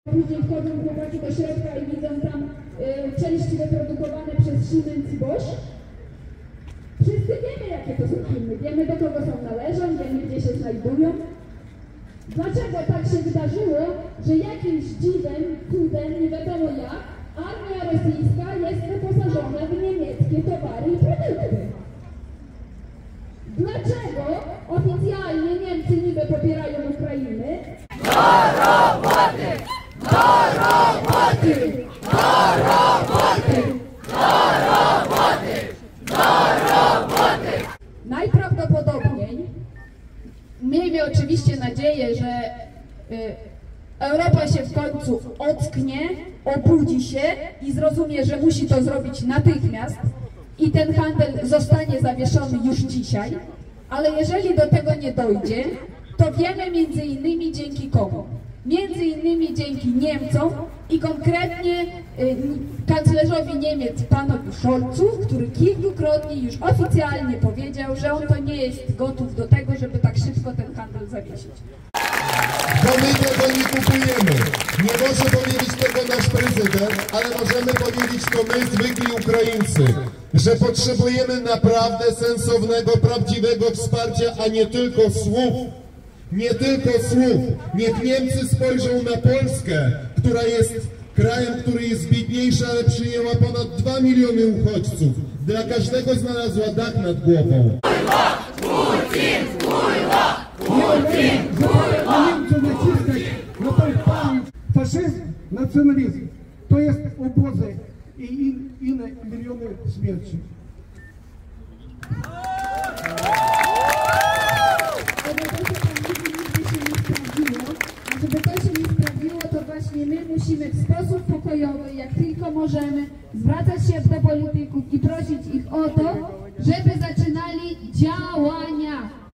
Później wchodzą chłopaki do środka i widzą tam części wyprodukowane przez Siemens i Bosch. Wszyscy wiemy, jakie to są firmy, wiemy, do kogo są należą, wiemy, gdzie się znajdują. Dlaczego tak się wydarzyło, że jakimś dziwem, cudem, nie wiadomo jak, armia rosyjska jest wyposażona w niemieckie towary i produkty? Dlaczego oficjalnie Niemcy niby popierają Ukrainę? Do roboty! Do roboty! Do roboty! Do roboty! Do roboty! Najprawdopodobniej miejmy oczywiście nadzieję, że Europa się w końcu ocknie, obudzi się i zrozumie, że musi to zrobić natychmiast i ten handel zostanie zawieszony już dzisiaj, ale jeżeli do tego nie dojdzie, to wiemy między innymi dzięki komu? Między innymi dzięki Niemcom i konkretnie kanclerzowi Niemiec panowi Scholzu, który kilkukrotnie już oficjalnie powiedział, że on to nie jest gotów do tego, żeby tak szybko ten handel zawiesić. Bo my tego nie kupujemy. Nie może powiedzieć tego nasz prezydent, ale możemy powiedzieć to my, zwykli Ukraińcy, że potrzebujemy naprawdę sensownego, prawdziwego wsparcia, a nie tylko słów. Nie tylko słów. Niech Niemcy spojrzą na Polskę, która jest krajem, który jest biedniejszy, ale przyjęła ponad 2 miliony uchodźców. Dla każdego znalazła dach nad głową. Putin! Kurwa! Putin! Niemcy naciskać na tą pamięć. Faszyzm, nacjonalizm to jest obozy i inne miliony śmierci. Żeby to się nie sprawdziło, to właśnie my musimy w sposób pokojowy, jak tylko możemy, zwracać się do polityków i prosić ich o to, żeby